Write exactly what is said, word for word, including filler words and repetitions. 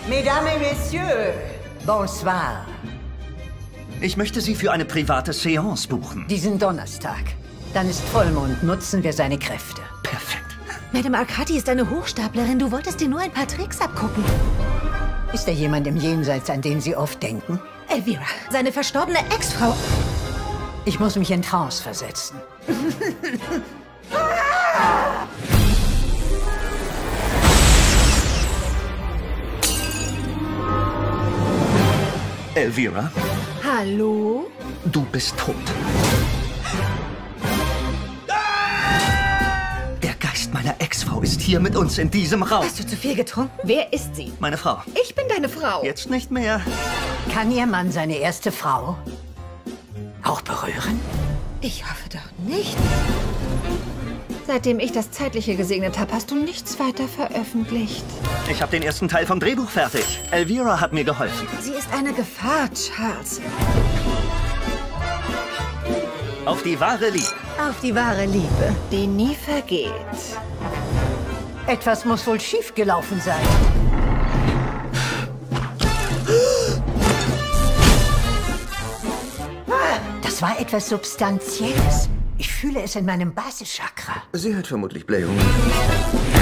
Mesdames et Messieurs, bonsoir. Ich möchte Sie für eine private Seance buchen. Diesen Donnerstag. Dann ist Vollmond, nutzen wir seine Kräfte. Perfekt. Madame Arcati ist eine Hochstaplerin. Du wolltest dir nur ein paar Tricks abgucken. Ist da jemand im Jenseits, an den Sie oft denken? Elvira, seine verstorbene Ex-Frau. Ich muss mich in Trance versetzen. Elvira, Hallo? du bist tot. Der Geist meiner Ex-Frau ist hier mit uns in diesem Raum. Hast du zu viel getrunken? Wer ist sie? Meine Frau. Ich bin deine Frau. Jetzt nicht mehr. Kann Ihr Mann seine erste Frau auch berühren? Ich hoffe doch nicht. Seitdem ich das Zeitliche gesegnet habe, hast du nichts weiter veröffentlicht. Ich habe den ersten Teil vom Drehbuch fertig. Elvira hat mir geholfen. Sie ist eine Gefahr, Charles. Auf die wahre Liebe. Auf die wahre Liebe. Die nie vergeht. Etwas muss wohl schiefgelaufen sein. Das war etwas Substanzielles. Ich fühle es in meinem Basischakra. Sie hat vermutlich Blähungen.